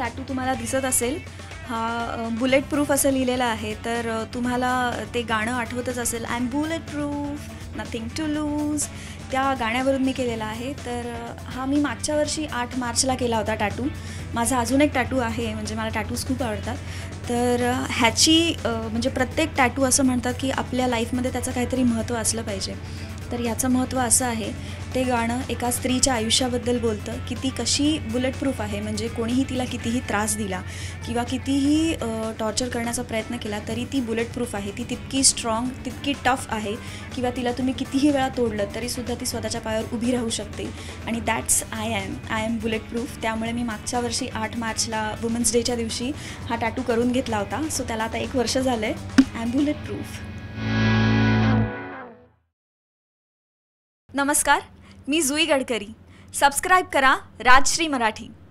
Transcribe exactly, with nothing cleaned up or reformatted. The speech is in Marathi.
टॅटू तुम्हाला दिसत असेल, हा बुलेट प्रूफ असं लिहिलेलं आहे. तर तुम्हाला ते गाणं आठवतच असेल, I am bulletproof, nothing to lose, त्या गाण्यावरून मी केलेला आहे. तर हा मी मागच्या वर्षी आठ मार्चला केला होता टॅटू. माझा अजून एक टॅटू आहे, म्हणजे मला टॅटूज खूप आवडतात. तर ह्याची म्हणजे प्रत्येक टॅटू असं म्हणतात की आपल्या लाईफमध्ये त्याचं काहीतरी महत्त्व असलं पाहिजे. तर याचं महत्त्व असं आहे, ते गाणं एका स्त्रीच्या आयुष्याबद्दल बोलतं की ती कशी बुलेट प्रूफ आहे. म्हणजे कोणीही तिला कितीही त्रास दिला किंवा कितीही टॉर्चर करण्याचा प्रयत्न केला तरी ती बुलेट प्रूफ आहे. ती तितकी स्ट्रॉंग, तितकी टफ आहे किंवा तिला तुम्ही कितीही वेळा तोडलं तरीसुद्धा ती स्वतःच्या पायावर उभी राहू शकते. आणि that's I am I am bulletproof. त्यामुळे मी मागच्या वर्षी आठ मार्चला वुमन्स डेच्या दिवशी हा टॅटू करून घेतला होता. सो त्याला आता एक वर्ष झालं आहे. I am bulletproof. नमस्कार, मी जुई गडकरी. सबस्क्राईब करा राजश्री मराठी.